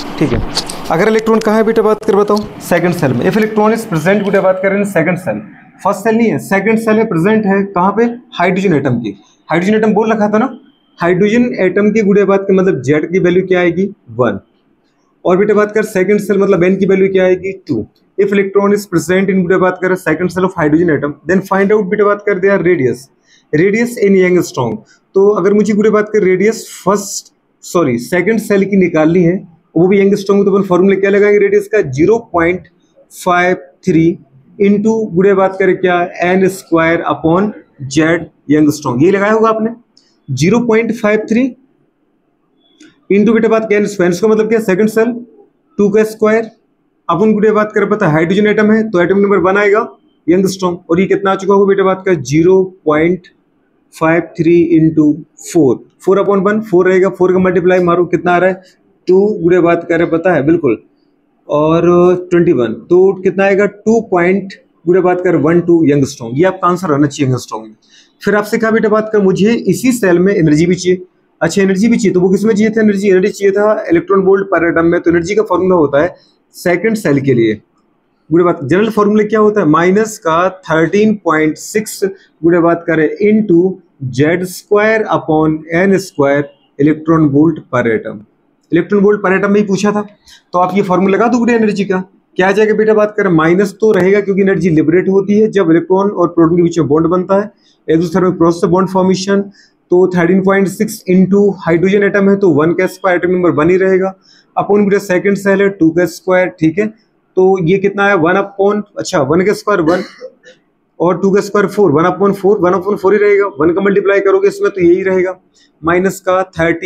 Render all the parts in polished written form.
ठीक है। अगर इलेक्ट्रॉन कहाँ है बेटा बात कर बताओ, सेकंड सेल में। इफ इलेक्ट्रॉन इज प्रेजेंट बेटा बात कर रहे हैं सेकंड सेल, फर्स्ट सेल नहीं है, सेकंड सेल में प्रेजेंट है। कहाँ पे? हाइड्रोजन एटम की। हाइड्रोजन एटम बोल रखा था ना, हाइड्रोजन एटम की गुड़े बात कर मतलब जेड की वैल्यू क्या आएगी 1, और बेटा बात कर सेकंड सेल मतलब एन की वैल्यू क्या आएगी 2। If electron is present in बेटा बात कर second cell of hydrogen atom, then find out बेटा बात कर दिया रेडियस, रेडियस इन एंगस्ट्रॉम। तो अगर मुझे पूरे बात कर रेडियस सेकंड सेल की निकालनी है, वो भी एंगस्ट्रॉम, तो अपन फॉर्मूला क्या लगाएंगे रेडियस का 0.53 इंटू गुड़े बात करें क्या n square upon Z angstrom, ये लगाया होगा आपने। 0.53 इंटू बेटा बात क्या स्क्वायर, इसका मतलब क्या सेकंड सेल 2 का स्क्वायर अपन गुड़े बात कर पता है हाइड्रोजन एटम है तो एटम नंबर 1 आएगा यंगस्ट्रॉम, और ये कितना आ चुका होगा बेटा बात का 0.53 इंटू 4 अपॉन 1 4 रहेगा, 4 का मल्टीप्लाई मारो कितना आ रहा है 2 गुड़े बात कर पता है बिल्कुल, और 21 तो कितना आएगा 2 पॉइंट गुड़े बात कर 12 यंगस्ट्रॉम, ये आपका आंसर रहना चाहिए यंगस्ट्रॉम में। फिर आपसे कहा बेटा बात कर मुझे इसी सेल में एनर्जी भी चाहिए। अच्छा एनर्जी भी चाहिए तो वो किसमें चाहिए था एनर्जी चाहिए था इलेक्ट्रॉन वोल्ट पर एटम में। तो एनर्जी का फॉर्मूला होता है सेकंड सेल के लिए गुड़े बात जनरल फॉर्मूला क्या होता है माइनस का 13.6 गुड़े बात करें into Z square upon n square electron volt per atom. Electron volt per atom में ही पूछा था, तो आप ये फॉर्मूला लगा दो गुड़े एनर्जी का, क्या आ जाएगा बेटा बात करें माइनस तो रहेगा क्योंकि एनर्जी लिबरेट होती है जब इलेक्ट्रॉन और प्रोटॉन के बीच में बॉन्ड बनता है, एक दूसरे में प्रोसेस बॉन्ड फॉर्मेशन। तो 13.6 इंटू हाइड्रोजन एटम है तो 1 का स्क्वायर एटम नंबर 1 ही रहेगा, अपॉन बेटा सेकंड सेल है 2 का स्क्वायर, ठीक है। तो ये कितना है 1 अपॉन 1 का स्क्वायर 1 और 2 का स्क्वायर 4, 1 अपॉन 4 ही रहेगा, 1 का मल्टीप्लाई करोगे इसमें तो यही रहेगा माइनस का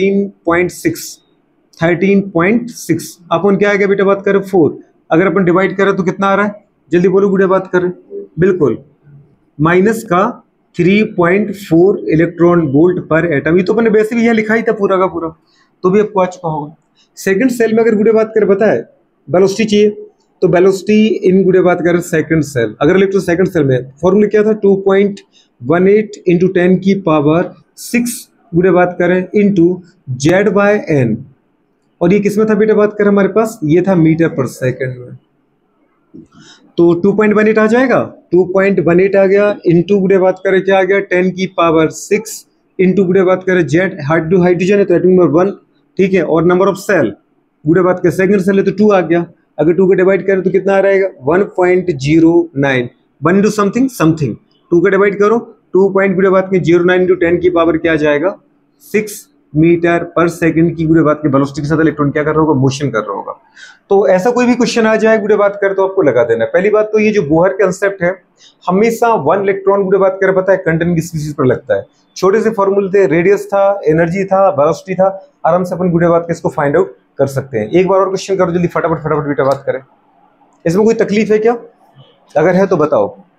13.6 अपॉन क्या आएगा बेटा बात करें 4, अगर अपन डिवाइड करें तो कितना आ रहा है जल्दी बोलो बेटा बात करें बिल्कुल माइनस का 3.4 इलेक्ट्रॉन वोल्ट पर एटम। ये तो अपने वैसे भी यहाँ लिखा ही था पूरा का पूरा, तो भी आपको आ चुका होगा। सेकंड सेल में अगर गुड़े बात करें पता है वेलोसिटी चाहिए, तो वेलोसिटी इन गुड़े बात करें सेकंड सेल, अगर इलेक्ट्रॉन सेकंड सेल में फॉर्मूला क्या था 2.18 इंटू 10 की पावर 6 गुड़े बात करें इंटू जेड बाय एन, और ये किसमें था बेटा बात करें हमारे पास ये था मीटर पर सेकंड में, तो 2.18 आ जाएगा, 2.18 आ गया इंटू गुड़े बात करें क्या आ गया 10 की पावर 6 इंटू गुड़े बात करें जेड हाइड्रोजन है तो एटम नंबर 1, ठीक है, और नंबर ऑफ सेल गुड़े बात करें सेकंड सेल है तो 2 आ गया, अगर 2 का डिवाइड करें तो कितना आ रहेगा 1.09 1 इंटू समथिंग 2 का डिवाइड करो 2.09 इंटू 10 की पावर क्या आ जाएगा 6 मीटर पर सेकंड की गुड़े बात के वेलोसिटी के साथ इलेक्ट्रॉन क्या कर रहा होगा मोशन कर रहा होगा। तो ऐसा कोई भी क्वेश्चन आ जाए गुड़े बात कर तो आपको लगा देना है। पहली बात तो ये जो बोहर कंसेप्ट है हमेशा 1 इलेक्ट्रॉन गुड़े बात कर पता है कंटेंट की स्पीशीज पर लगता है, छोटे से फॉर्मूले थे, रेडियस था, एनर्जी था, वेलोसिटी था, आराम से अपन गुड़े बात के इसको फाइंड आउट कर सकते हैं। एक बार और क्वेश्चन करो जल्दी फटाफट बेटा बात करें, इसमें कोई तकलीफ है क्या, अगर है तो बताओ।